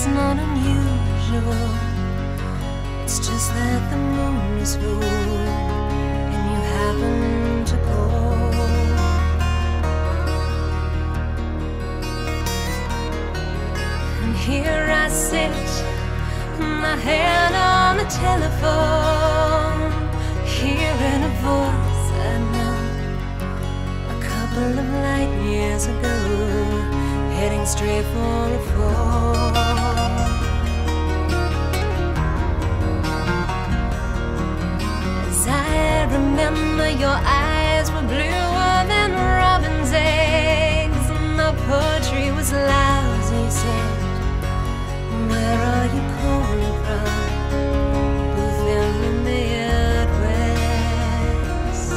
it's not unusual. It's just that the moon is full and you happen to go. And here I sit, my hand on the telephone, hearing a voice I know a couple of light years ago, heading straight for a fall. As I remember, your eyes were bluer than robin's eggs, and my poetry was lousy, you said. Where are you calling from? Both in the Midwest.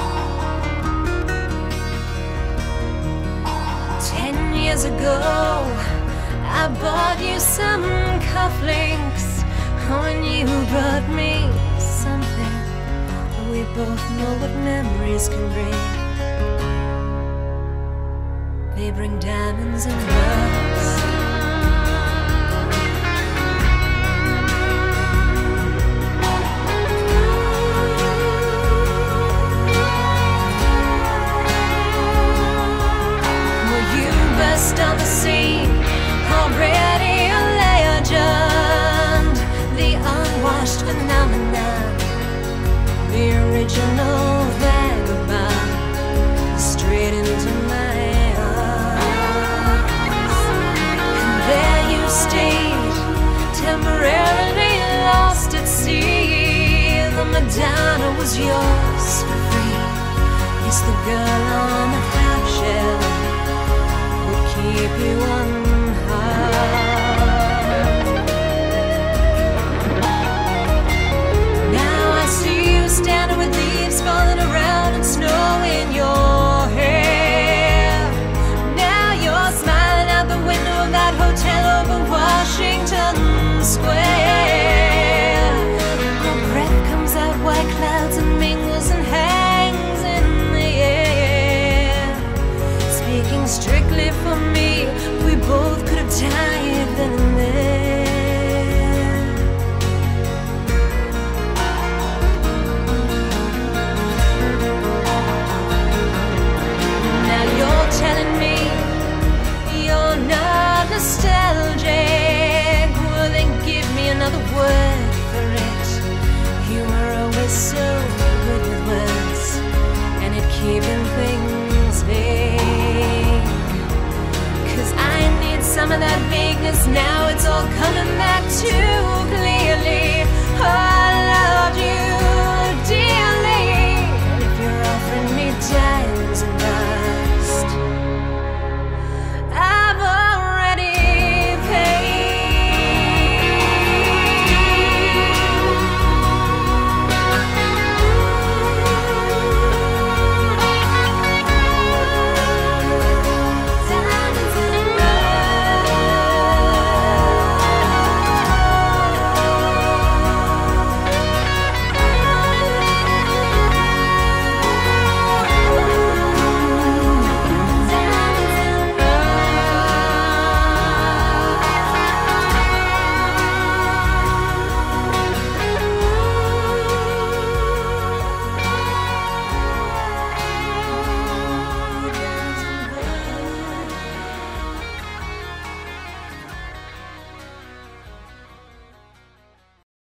10 years ago, I bought you some cufflinks when you brought me something. We both know what memories can bring. They bring diamonds and rust. On the scene, already a legend, the unwashed phenomenon, the original vagabond, straight into my arms. And there you stayed, temporarily lost at sea. The Madonna was yours for free. It's the girl on the half shell, keep you unharmed. Now I see you standing with leaves falling around and snow in your hair. Now you're smiling out the window of that hotel over Washington Square. Our breath comes out white clouds and mingles and hangs in the air. Speaking strictly for me, we both could have died then and there. Now you're telling me you're not nostalgic. Well, then give me another word for it. You were always so good with words, and at keeping things vague. Some of that vagueness, now it's all coming back too clearly.